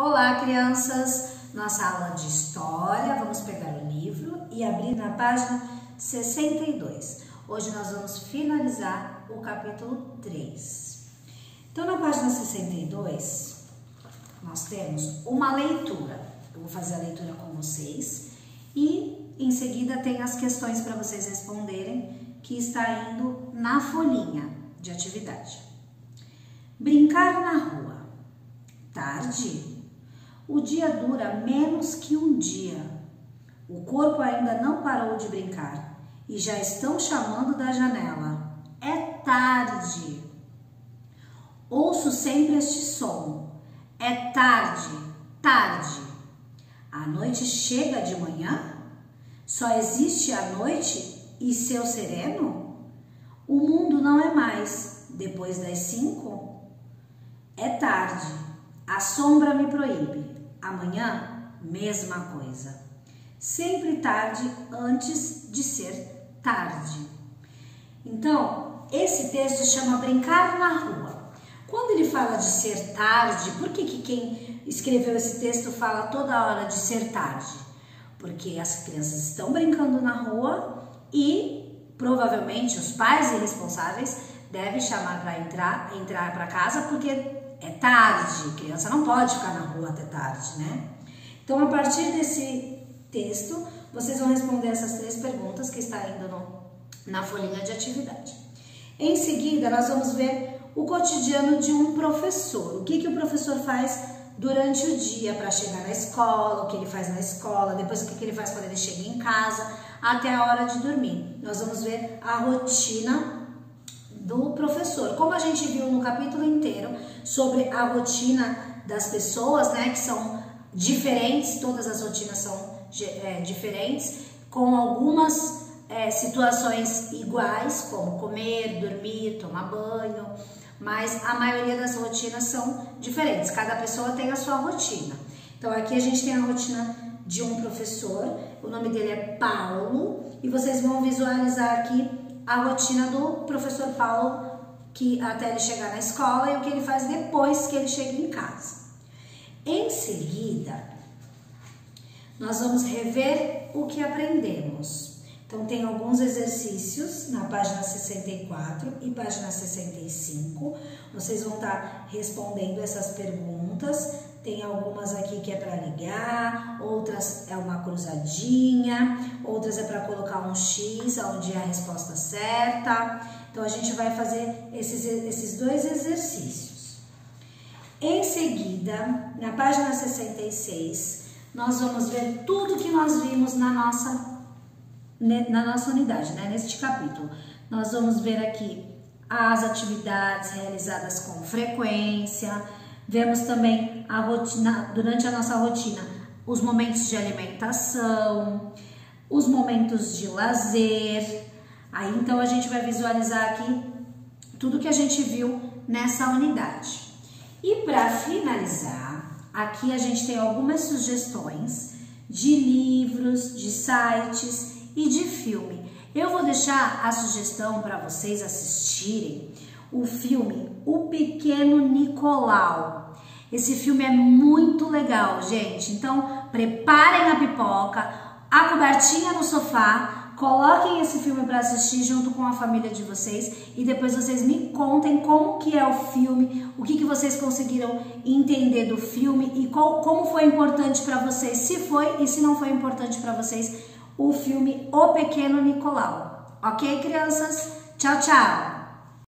Olá, crianças! Nossa aula de história, vamos pegar o livro e abrir na página 62. Hoje nós vamos finalizar o capítulo 3. Então, na página 62, nós temos uma leitura. Eu vou fazer a leitura com vocês e em seguida tem as questões para vocês responderem que está indo na folhinha de atividade. Brincar na rua. Tarde. O dia dura menos que um dia. O corpo ainda não parou de brincar e já estão chamando da janela. É tarde. Ouço sempre este som. É tarde, tarde. A noite chega de manhã? Só existe a noite e seu sereno? O mundo não é mais depois das 5? É tarde. A sombra me proíbe. Amanhã, mesma coisa. Sempre tarde antes de ser tarde. Então, esse texto chama Brincar na Rua. Quando ele fala de ser tarde, por que quem escreveu esse texto fala toda hora de ser tarde? Porque as crianças estão brincando na rua e provavelmente os pais irresponsáveis devem chamar para entrar para casa porque é tarde, criança não pode ficar na rua até tarde, né? Então, a partir desse texto, vocês vão responder essas 3 perguntas que está indo na folhinha de atividade. Em seguida, nós vamos ver o cotidiano de um professor. O que o professor faz durante o dia para chegar na escola, o que ele faz na escola, depois o que ele faz quando ele chega em casa, até a hora de dormir. Nós vamos ver a rotina do professor. Como a gente viu no capítulo inteiro sobre a rotina das pessoas, né, que são diferentes, todas as rotinas são diferentes, com algumas situações iguais, como comer, dormir, tomar banho, mas a maioria das rotinas são diferentes, cada pessoa tem a sua rotina. Então aqui a gente tem a rotina de um professor, o nome dele é Paulo, e vocês vão visualizar aqui a rotina do professor Paulo, que até ele chegar na escola e o que ele faz depois que ele chega em casa. Em seguida, nós vamos rever o que aprendemos. Então, tem alguns exercícios na página 64 e página 65. Vocês vão estar respondendo essas perguntas. Tem algumas aqui que é para ligar, outras é uma cruzadinha, outras é para colocar um X, onde é a resposta certa. Então, a gente vai fazer esses 2 exercícios. Em seguida, na página 66, nós vamos ver tudo que nós vimos na nossa unidade, né? Neste capítulo. Nós vamos ver aqui as atividades realizadas com frequência. Vemos também a rotina, durante a nossa rotina, os momentos de alimentação, os momentos de lazer. Aí então a gente vai visualizar aqui tudo que a gente viu nessa unidade. E para finalizar, aqui a gente tem algumas sugestões de livros, de sites e de filme. Eu vou deixar a sugestão para vocês assistirem o filme O Pequeno Nicolau. Esse filme é muito legal, gente. Então, preparem a pipoca, a cobertinha no sofá, coloquem esse filme para assistir junto com a família de vocês e depois vocês me contem como que é o filme, o que vocês conseguiram entender do filme e como foi importante para vocês, se foi e se não foi importante para vocês o filme O Pequeno Nicolau. Ok, crianças? Tchau, tchau!